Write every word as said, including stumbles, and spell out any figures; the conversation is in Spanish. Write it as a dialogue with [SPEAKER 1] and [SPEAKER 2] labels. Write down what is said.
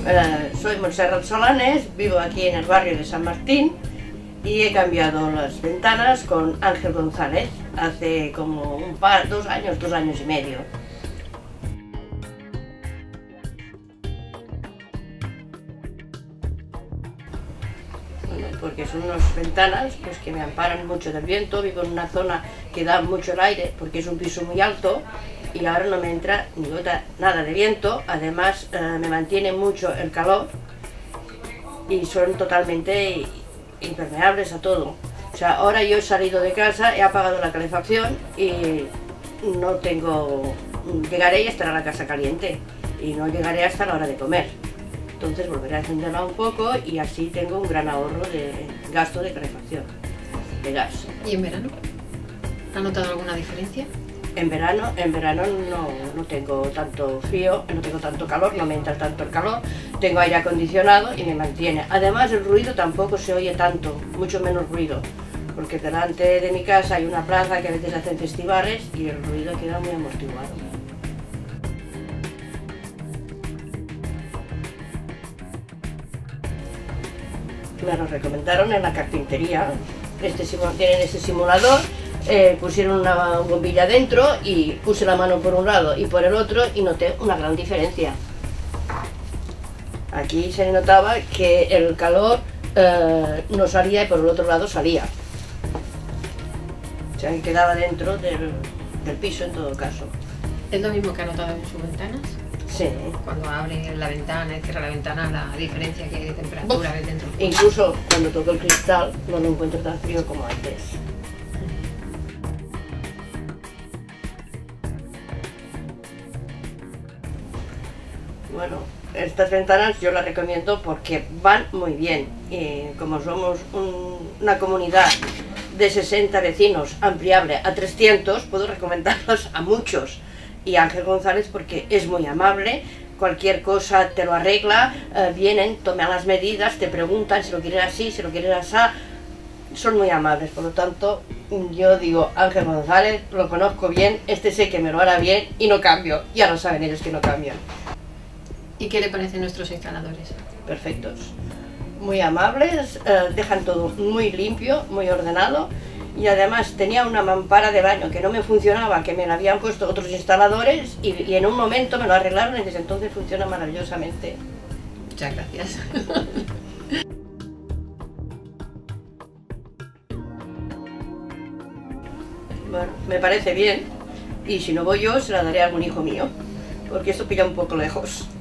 [SPEAKER 1] Eh, soy Montserrat Solanes, vivo aquí en el barrio de San Martín y he cambiado las ventanas con Ángel González hace como un par, dos años, dos años y medio. Bueno, porque son unas ventanas pues, que me amparan mucho del viento. Vivo en una zona que da mucho el aire porque es un piso muy alto y ahora no me entra ni gota nada de viento. Además eh, me mantiene mucho el calor y son totalmente impermeables a todo. O sea, ahora yo he salido de casa, he apagado la calefacción y no tengo... llegaré y estará la casa caliente y no llegaré hasta la hora de comer. Entonces volveré a encenderla un poco y así tengo un gran ahorro de gasto de calefacción, de gas.
[SPEAKER 2] ¿Y en verano? ¿Ha notado alguna diferencia?
[SPEAKER 1] En verano, en verano no, no tengo tanto frío, no tengo tanto calor, no me entra tanto el calor, tengo aire acondicionado y me mantiene. Además el ruido tampoco se oye tanto, mucho menos ruido, porque delante de mi casa hay una plaza que a veces hacen festivales y el ruido queda muy amortiguado. Me lo recomendaron en la carpintería, este, tienen este simulador. Eh, pusieron una bombilla dentro y puse la mano por un lado y por el otro y noté una gran diferencia. Aquí se notaba que el calor eh, no salía y por el otro lado salía. O sea, que quedaba dentro del, del piso en todo caso.
[SPEAKER 2] ¿Es lo mismo que ha notado en sus ventanas?
[SPEAKER 1] Sí.
[SPEAKER 2] Cuando abre la ventana y cierra la ventana, la diferencia que hay de temperatura ves dentro.
[SPEAKER 1] Incluso cuando toco el cristal no lo encuentro tan frío como antes. Bueno, estas ventanas yo las recomiendo porque van muy bien. Y como somos un, una comunidad de sesenta vecinos ampliable a trescientos, puedo recomendarlas a muchos. Y Ángel González porque es muy amable, cualquier cosa te lo arregla, eh, vienen, toman las medidas, te preguntan si lo quieres así, si lo quieres así. Son muy amables, por lo tanto, yo digo, Ángel González, lo conozco bien, este sé que me lo hará bien y no cambio. Ya lo saben ellos que no cambian.
[SPEAKER 2] ¿Y qué le parecen nuestros instaladores?
[SPEAKER 1] Perfectos, muy amables, eh, dejan todo muy limpio, muy ordenado y además tenía una mampara de baño que no me funcionaba, que me la habían puesto otros instaladores y, y en un momento me lo arreglaron y desde entonces funciona maravillosamente.
[SPEAKER 2] Muchas gracias.
[SPEAKER 1] Bueno, me parece bien y si no voy yo se la daré a algún hijo mío porque esto pilla un poco lejos.